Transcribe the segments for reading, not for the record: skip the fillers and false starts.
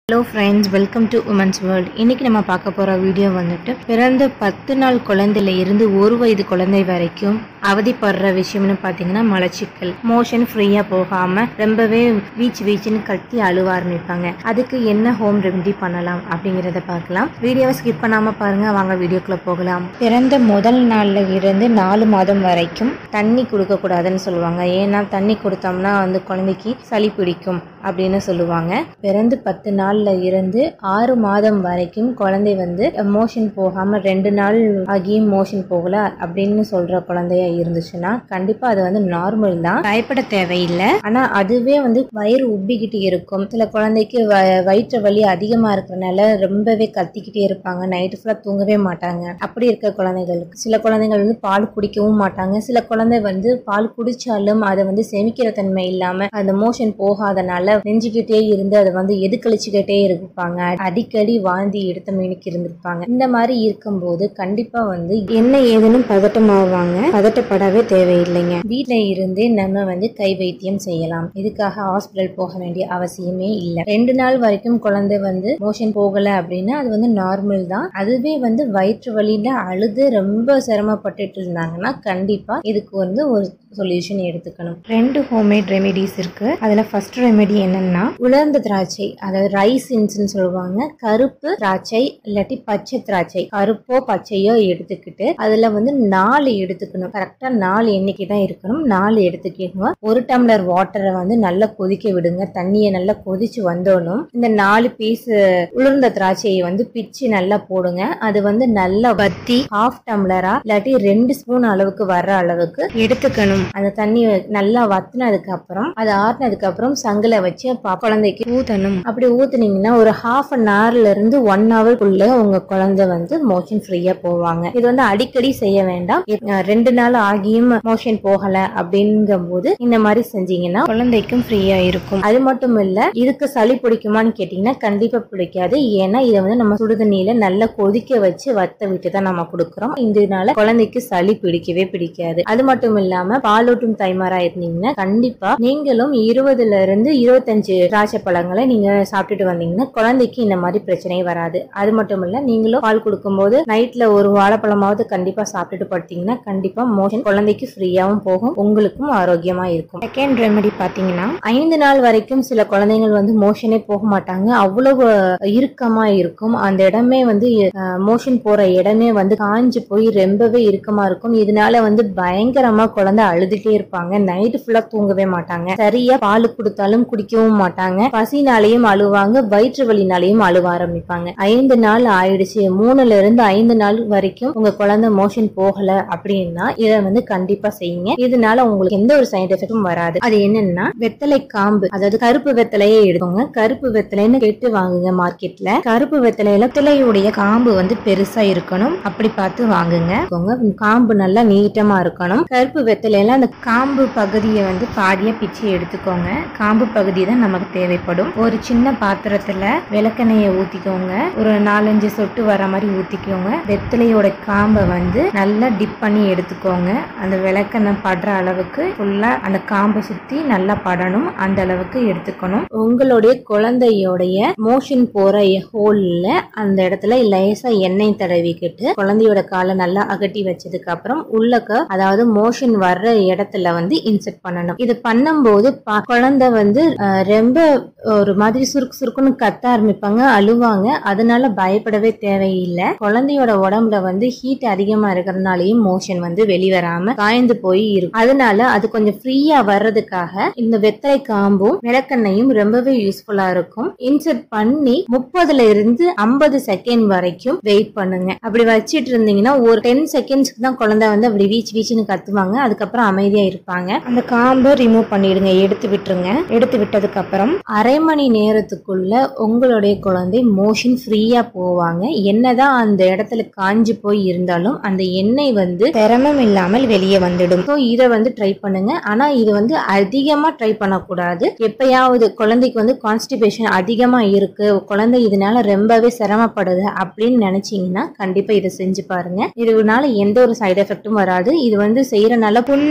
Hello friends, welcome to Women's World. இன்னைக்கு நம்ம பார்க்க போற வீடியோ வந்துட்டு பிறந்த 10 நாள் குழந்தையில இருந்து 1 வயது குழந்தை வரைக்கும் அவதிப்படுற விஷயம்னு பாத்தீங்கன்னா மலச்சிக்கல். மோஷன் ஃப்ரீயா போகாம ரொம்பவே வீச்சுன்னு கத்தி அழுவ ஆரம்பிப்பாங்க. அதுக்கு என்ன ஹோம் ரெமெடி பண்ணலாம் அப்படிங்கறத பார்க்கலாம். வீடியோவை ஸ்கிப் பண்ணாம பாருங்க, வாங்க வீடியோக்குள்ள போகலாம். பிறந்த முதல் நாள்ல இருந்து 4 மாதம் வரைக்கும் தண்ணி கொடுக்க கூடாதுன்னு சொல்லுவாங்க. ஏன்னா தண்ணி கொடுத்தோம்னா வந்து குழந்தைக்கு சளி பிடிக்கும் அப்படின்னு சொல்லுவாங்க. பிறந்து 10 நாள்ல இருந்து 6 மாதம் வரைக்கும் குழந்தை வந்து மோஷன் போகாம 2 நாள் ஆகியும் மோஷன் போகல அப்படின்னு சொல்ற குழந்தையா இருந்துச்சுன்னா கண்டிப்பா அது வந்து நார்மல் தான், பயப்பட தேவையில்லை. ஆனா அதுவே வந்து வயிறு உப்பிக்கிட்டு இருக்கும். சில குழந்தைக்கு வயிற்று வலி அதிகமா இருக்கிறனால ரொம்பவே கத்திக்கிட்டே இருப்பாங்க, நைட்டு ஃபுல்லா தூங்கவே மாட்டாங்க. அப்படி இருக்க குழந்தைகளுக்கு சில குழந்தைகள் வந்து பால் குடிக்கவும் மாட்டாங்க. சில குழந்தை வந்து பால் குடிச்சாலும் அதை வந்து செமிக்கிற தன்மை இல்லாம அந்த மோஷன் போகாதனால நெஞ்சுக்கிட்டே இருந்து அதை வந்து எதுக்கழிச்சுக்கிட்டே இருப்பாங்க. அடிக்கடி வாந்தி எடுத்த மீனுக்கு இருந்திருப்பாங்க. இந்த மாதிரி இருக்கும்போது கண்டிப்பா வந்து என்ன ஏதுன்னு பதட்டமாவாங்க. பதட்டப்படவே தேவையில்லைங்க. வீட்டுல இருந்தே நம்ம வந்து கை வைத்தியம் செய்யலாம். இதுக்காக ஹாஸ்பிட்டல் போக வேண்டிய அவசியமே இல்லை. 2 நாள் வரைக்கும் குழந்தை வந்து மோஷன் போகல அப்படின்னா அது வந்து நார்மல் தான். அதுவே வந்து வயிற்று வலியில அழுது ரொம்ப சிரமப்பட்டுட்டு இருந்தாங்கன்னா கண்டிப்பா இதுக்கு வந்து ஒரு சொல்யூஷன் எடுத்துக்கணும். 2 ஹோம்மேட் ரெமெடிஸ் இருக்கு. அதுல ஃபர்ஸ்ட் ரெமெடி என்னன்னா உலர்ந்த திராட்சை, அதாவது ரைசின்ஸ்னு சொல்லுவாங்க. கருப்பு திராட்சை இல்லாட்டி பச்சை திராட்சை, கருப்போ பச்சையோ எடுத்துக்கிட்டு அதுல வந்து 4 எடுத்துக்கணும். கரெக்டா 4 எண்ணிக்கை தான் இருக்கணும். 4 எடுத்துக்கணும். 1 டம்ளர் வாட்டரை வந்து நல்லா கொதிக்க விடுங்க. தண்ணியை நல்லா கொதிச்சு வந்தோனும் இந்த 4 பீஸ் உலர்ந்த திராட்சையை வந்து பிச்சு நல்லா போடுங்க. அது வந்து நல்லா வத்தி ஹாஃப் டம்ளரா இல்லாட்டி 2 ஸ்பூன் அளவுக்கு வர்ற அளவுக்கு எடுத்துக்கணும். அந்த தண்ணி நல்லா வத்தினதுக்கு அப்புறம் அது ஆறினதுக்கு அப்புறம் சங்குல வச்சு குழந்தைக்கு ஊத்தணும். அப்படி ஊத்துனீங்கன்னா ஒரு ஹாஃப் அன் ஹவர்ல இருந்து 1 ஹவருக்குள்ள உங்க குழந்தை வந்து மோஷன் ஃப்ரீயா போவாங்க. இது வந்து அடிக்கடி செய்ய வேண்டாம். 2 நாள் ஆகியும் மோஷன் போகல அப்படிங்கும் போது இந்த மாதிரி செஞ்சீங்கன்னா குழந்தைக்கும் ஃப்ரீயா இருக்கும். அது மட்டும் இல்ல, இதுக்கு சளி பிடிக்குமான்னு கேட்டீங்கன்னா கண்டிப்பா பிடிக்காது. ஏன்னா இதை வந்து நம்ம சுடுதண்ணியில நல்லா கொதிக்க வச்சு வத்த விட்டு தான் நம்ம கொடுக்கறோம். இதனால குழந்தைக்கு சளி பிடிக்கவே பிடிக்காது. அது மட்டும் இல்லாம பாலூட்டும் தாய்மாரா இருந்தீங்கன்னா கண்டிப்பா நீங்களும் 20ல இருந்து 25 திராட்சை பழங்களை நீங்க சாப்பிட்டுட்டு வந்தீங்கன்னா குழந்தைக்கு இந்த மாதிரி பிரச்சனை வராது. அது மட்டும் இல்ல, நீங்களும் பால் கொடுக்கும் போது நைட்ல ஒரு வாழைப்பழமாவது கண்டிப்பா சாப்பிட்டுட்டு படுத்தீங்கன்னா கண்டிப்பா மோஷன் குழந்தைக்கு ஃப்ரீயாவும் போகும், உங்களுக்கும் ஆரோக்கியமா இருக்கும். செகண்ட் ரெமெடி பாத்தீங்கன்னா 5 நாள் வரைக்கும் சில குழந்தைகள் வந்து மோஷனே போக மாட்டாங்க. அவ்வளவு இறுக்கமா இருக்கும். அந்த இடமே வந்து மோஷன் போற இடமே வந்து காஞ்சு போய் ரொம்பவே இறுக்கமா இருக்கும். இதனால வந்து பயங்கரமா குழந்தை அழுதுட்டே இருப்பாங்க. நைட்டு ஃபுல்லா தூங்கவே மாட்டாங்க. சரியா பால் கொடுத்தாலும் குடிக்கவும் மாட்டாங்க. பசினாலையும் அழுவாங்க, வயிற்று வலினாலையும் அழுவ ஆரம்பிப்பாங்க. 5 நாள் ஆயிடுச்சு, 3ல இருந்து 5 நாள் வரைக்கும் உங்க குழந்தை மோஷன் போகல அப்படின்னா இதை வந்து கண்டிப்பா செய்யுங்க. இதனால உங்களுக்கு எந்த ஒரு சைடு எஃபெக்டும் வராது. அது என்னன்னா வெத்தலை காம்பு, அதாவது கருப்பு வெத்தலையே எடுத்துங்க. கருப்பு வெத்தலைன்னு கேட்டு வாங்குங்க மார்க்கெட்ல. கருப்பு வெத்தலையுடைய காம்பு வந்து பெருசா இருக்கணும், அப்படி பார்த்து வாங்குங்க. காம்பு நல்லா நீட்டமா இருக்கணும். கருப்பு வெத்தலையில அந்த காம்பு பகுதியை வந்து பாதியா பிச்சு எடுத்துக்கோங்க. காம்பு பகுதி தான் நமக்கு தேவைப்படும். ஒரு சின்ன பாத்திரத்துல விளக்கெண்ணெயை ஊத்திக்கோங்க. ஒரு 4-5 சொட்டு வர மாதிரி ஊத்திக்கோங்க. வெத்தலையோட காம்பை வந்து நல்லா டிப் பண்ணி எடுத்துக்கோங்க. அந்த விளக்கெண்ணெய் படுற அளவுக்கு ஃபுல்லா அந்த காம்பை சுத்தி நல்லா படணும், அந்த அளவுக்கு எடுத்துக்கணும். உங்களுடைய குழந்தையோடைய மோஷன் போற ஹோல்ல அந்த இடத்துல லேசா எண்ணெய் தடவிக்கிட்டு குழந்தையோட காலை நல்லா அகட்டி வச்சதுக்கு அப்புறம் உள்ளக்க, அதாவது மோஷன் வர்ற இடத்துல வந்து இன்செர்ட் பண்ணணும். இது பண்ணும்போது குழந்தை வந்து ரொம்ப ஒரு மாதிரி சுருக்குன்னு கத்த ஆரம்பிப்பாங்க, அழுவாங்க. அதனால பயப்படவே தேவையில்லை. குழந்தையோட உடம்புல வந்து ஹீட் அதிகமா இருக்கிறதுனாலயும் மோஷன் வந்து வெளிவராம காய்ந்து போய் இருக்கும். அதனால அது கொஞ்சம் ஃப்ரீயா வர்றதுக்காக இந்த வெத்தலை காம்பும் விளக்கெண்ணையும் ரொம்பவே யூஸ்ஃபுல்லா இருக்கும். இன்செர்ட் பண்ணி 30ல இருந்து 50 செகண்ட் வரைக்கும் வெயிட் பண்ணுங்க. அப்படி வச்சிட்டு இருந்தீங்கன்னா ஒரு 10 செகண்ட்ஸ்க்கு தான் குழந்தை வந்து அப்படி வீச்சுன்னு கத்துவாங்க. அதுக்கப்புறம் அமைதியா இருப்பாங்க. அந்த காம்பை ரிமூவ் பண்ணிடுங்க, எடுத்து விட்டுருங்க. எடுத்து விட்டதுக்கு அப்புறம் அரை மணி நேரத்துக்குள்ள உங்களுடைய குழந்தை மோஷன் ஃப்ரீயா போவாங்க. என்னதான் அந்த இடத்துல காஞ்சு போய் இருந்தாலும் அந்த எண்ணெய் வந்து சிரமம் இல்லாமல் வெளியே வந்துடும். இதை வந்து ட்ரை பண்ணுங்க. ஆனா இது வந்து அதிகமா ட்ரை பண்ணக்கூடாது. எப்பயாவது குழந்தைக்கு வந்து கான்ஸ்டிபேஷன் அதிகமா இருக்கு, குழந்தை இதனால ரொம்பவே சிரமப்படுது அப்படின்னு நினைச்சீங்கன்னா கண்டிப்பா இதை செஞ்சு பாருங்க. இதனால எந்த ஒரு சைடு எஃபெக்டும் வராது. இது வந்து செய்யறனால புண்ணு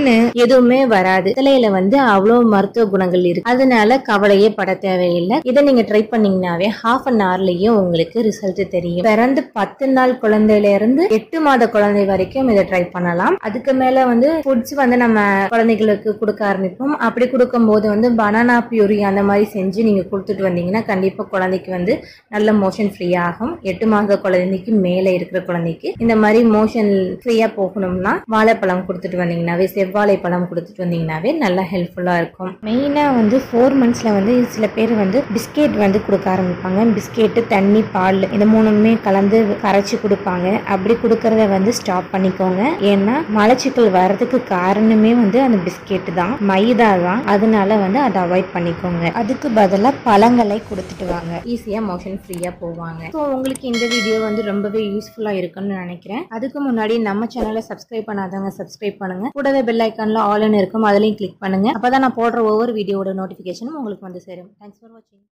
டக்குன்னு எதுவுமே வராது. வெத்தலையில வந்து அவ்வளவு மருத்துவ குணங்கள் இருக்கு. அதனால கவலையே பட தேவையில்லை. இதை நீங்க ட்ரை பண்ணீங்கன்னாவே ஹாஃப் அன் ஹவர்லயே உங்களுக்கு ரிசல்ட் தெரியும். பிறந்து 10 நாள் குழந்தையில இருந்து 8 மாத குழந்தை வரைக்கும் இதை ட்ரை பண்ணலாம். அதுக்கு மேல வந்து ஃபுட்ஸ் வந்து நம்ம குழந்தைகளுக்கு கொடுக்க ஆரம்பிப்போம். அப்படி கொடுக்கும் போது வந்து பனானா பியூரி அந்த மாதிரி செஞ்சு நீங்க கொடுத்துட்டு வந்தீங்கன்னா கண்டிப்பா குழந்தைக்கு வந்து நல்ல மோஷன் ஃப்ரீ ஆகும். 8 மாத குழந்தைக்கு மேல இருக்கிற குழந்தைக்கு இந்த மாதிரி மோஷன் ஃப்ரீயா போகணும்னா வாழைப்பழம் கொடுத்துட்டு வந்தீங்கன்னாவே, செவ்வாழை பழம் கொடுத்துட்டு வந்தீங்கன்னாவே நல்லா ஹெல்ப்ஃபுல்லா இருக்கும். மெயினா வந்து 4 மந்த்ஸ்ல வந்து சில பேர் வந்து பிஸ்கெட் வந்து கொடுக்க ஆரம்பிப்பாங்க. பிஸ்கெட்டு, தண்ணி, பால் இந்த மூணுமே கலந்து கரைச்சி கொடுப்பாங்க. அப்படி கொடுக்கறத வந்து ஸ்டாப் பண்ணிக்கோங்க. ஏன்னா மலச்சிக்கல் வர்றதுக்கு காரணமே வந்து அந்த பிஸ்கெட் தான், மைதா தான். அதனால வந்து அதை அவாய்ட் பண்ணிக்கோங்க. அதுக்கு பதிலா பழங்களை கொடுத்துட்டு வாங்க. ஈஸியா மோஷன் ஃப்ரீயா போவாங்க. ஸோ உங்களுக்கு இந்த வீடியோ வந்து ரொம்பவே யூஸ்ஃபுல்லா இருக்குன்னு நினைக்கிறேன். அதுக்கு முன்னாடி நம்ம சேனலை சப்ஸ்கிரைப் பண்ணாதவங்க சப்ஸ்கிரைப் பண்ணுங்க. கூடவே பெல் ஐக்கான்ல ஆல்னு இருக்கும், அதுலயும் கிளிக் பண்ணுங்க. அப்பதான் நான் போடுற ஒவ்வொரு வீடியோட நோட்டிபிகேஷனும் உங்களுக்கு வந்து சேரும். தேங்க்ஸ் ஃபார் வாட்சிங்.